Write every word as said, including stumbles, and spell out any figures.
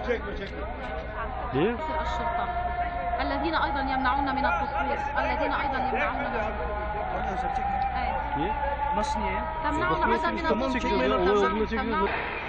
ايه؟ الشرطة الذين أيضا يمنعون من التصوير، الذين أيضا يمنعون من ايه؟ تمنعون أيضا من التصوير.